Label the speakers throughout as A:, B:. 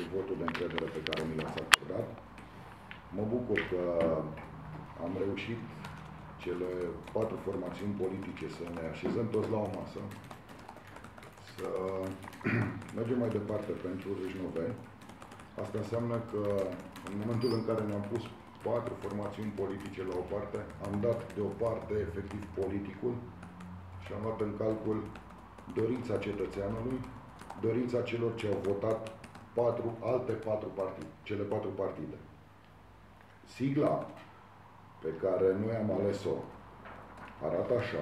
A: votul de încredere pe care mi l-ați acordat. Mă bucur că am reușit cele 4 formațiuni politice să ne așezăm toți la o masă, să mergem mai departe pentru Râșnoveni. Asta înseamnă că în momentul în care ne-am pus 4 formațiuni politice la o parte, am dat deoparte efectiv politicul și am luat în calcul dorința cetățeanului, dorința celor ce au votat alte 4 partide, cele 4 partide. Sigla pe care noi am ales-o arată așa: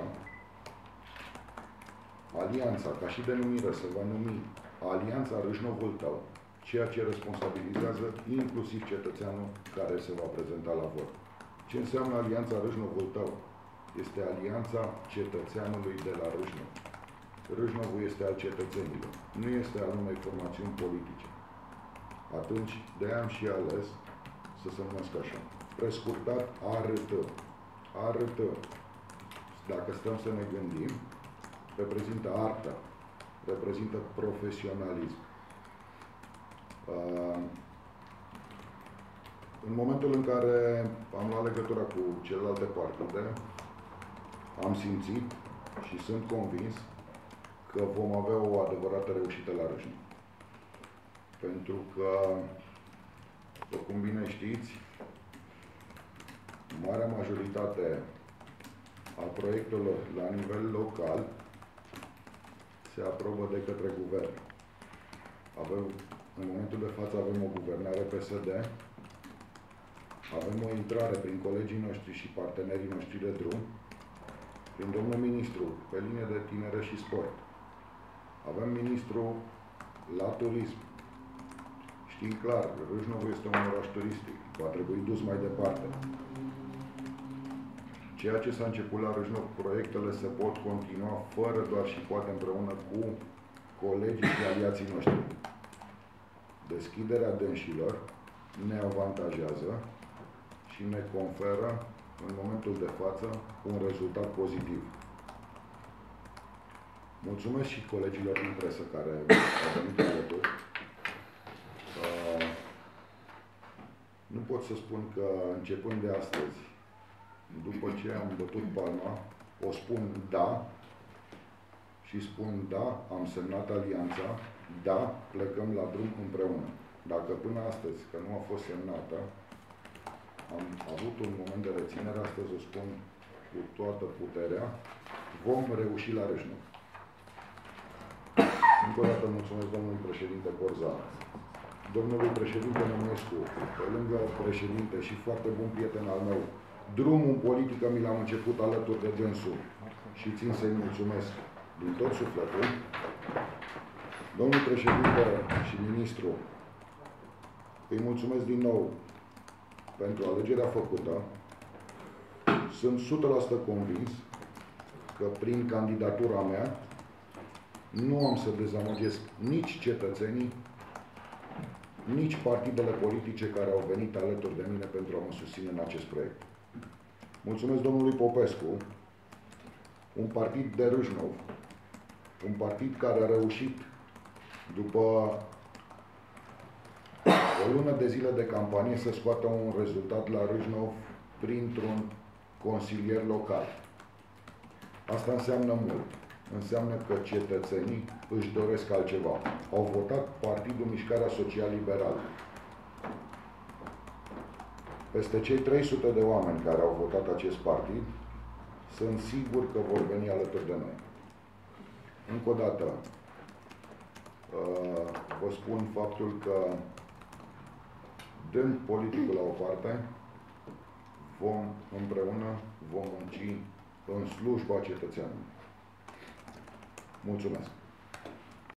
A: Alianța, ca și denumire, se va numi Alianța Râșnovul Tău, ceea ce responsabilizează inclusiv cetățeanul care se va prezenta la vot. Ce înseamnă Alianța Râșnovul Tău? Este alianța cetățeanului de la Râșnov. Râșnovul este al cetățenilor, nu este al unei formațiuni politice. Atunci, de-aia am și ales să se numească așa. Prescurtat, ART. ART, dacă stăm să ne gândim, reprezintă artă, reprezintă profesionalism. În momentul în care am luat legătura cu celelalte partide, am simțit și sunt convins că vom avea o adevărată reușită la Râșnov. Pentru că, după cum bine știți, marea majoritate a proiectelor la nivel local se aprobă de către guvern. În momentul de față avem o guvernare PSD, avem o intrare prin colegii noștri și partenerii noștri de drum, prin domnul ministru, pe linie de tinere și sport. Avem ministru la turism. Știm clar, Râșnovul este un oraș turistic, va trebui dus mai departe. Ceea ce s-a început la Râșnov, proiectele se pot continua fără doar și poate împreună cu colegii și aliații noștri. Deschiderea dânșilor ne avantajează și ne conferă, în momentul de față, un rezultat pozitiv. Mulțumesc și colegilor din presă care au venit alături. Nu pot să spun că, începând de astăzi, după ce am bătut palma, o spun da și spun da, am semnat alianța, da, plecăm la drum împreună. Dacă până astăzi, că nu a fost semnată, am avut un moment de reținere, astăzi o spun cu toată puterea, vom reuși la Râșnov. Încă o dată mulțumesc domnului președinte Borzan, domnului președinte Nămescu, pe lângă președinte și foarte bun prieten al meu. Drumul în politică mi l-am început alături de dânsul și țin să-i mulțumesc din tot sufletul. Domnul președinte și ministru, îi mulțumesc din nou pentru alegerea făcută. Sunt 100% convins că prin candidatura mea nu am să dezamăgesc nici cetățenii, nici partidele politice care au venit alături de mine pentru a mă susține în acest proiect. Mulțumesc domnului Popescu, un partid de Râșnov, un partid care a reușit, după o lună de zile de campanie, să scoată un rezultat la Râșnov printr-un consilier local. Asta înseamnă mult. Înseamnă că cetățenii își doresc altceva. Au votat Partidul Mișcarea Social-Liberală. Peste cei 300 de oameni care au votat acest partid, sunt sigur că vor veni alături de noi. Încă o dată, vă spun faptul că, dând politicul la o parte, împreună vom munci în slujba cetățeanului. Mulțumesc!